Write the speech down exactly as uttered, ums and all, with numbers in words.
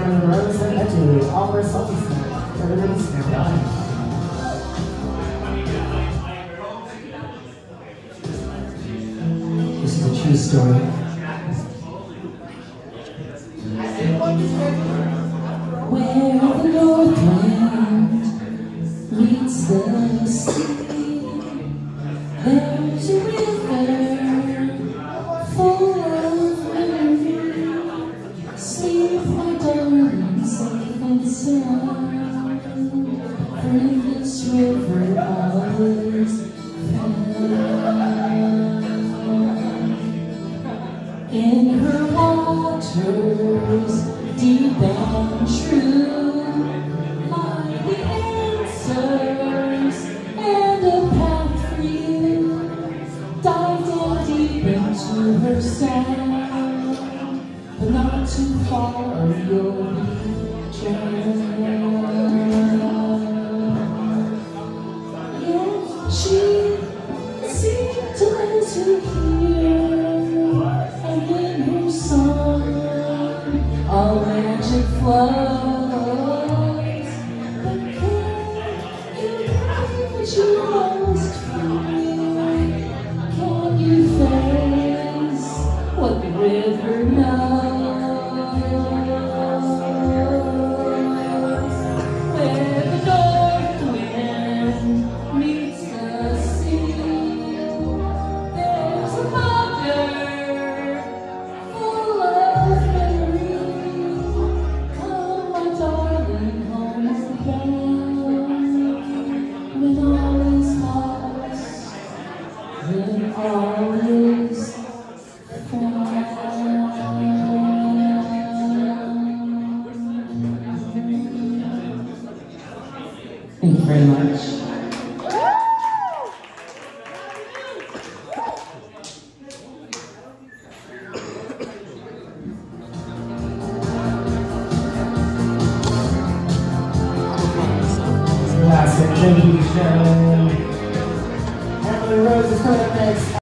Sherilyn Rose and Edgy, Oliver Salty Snack, everybody stand by. This is a true story. Where the north wind meets the sea, there's a river full of memory. Sleep, my darling, safe and sound, for in this river all is found. In her waters, deep and true, lie the answers and a path for you. Dive down deep into her sound, but not too far or you'll be drowned. Yet she seemed to let you hear, and in her song all magic flows. But can you believe what you lost for me? Can you face what the river knows? Where the north wind meets the sea, there's a mother full of memory. Come, my darling, home again. When all is lost, when all is found. Thank you very much. Classic. Thank you, Sherilyn. Emily Rose is coming up next.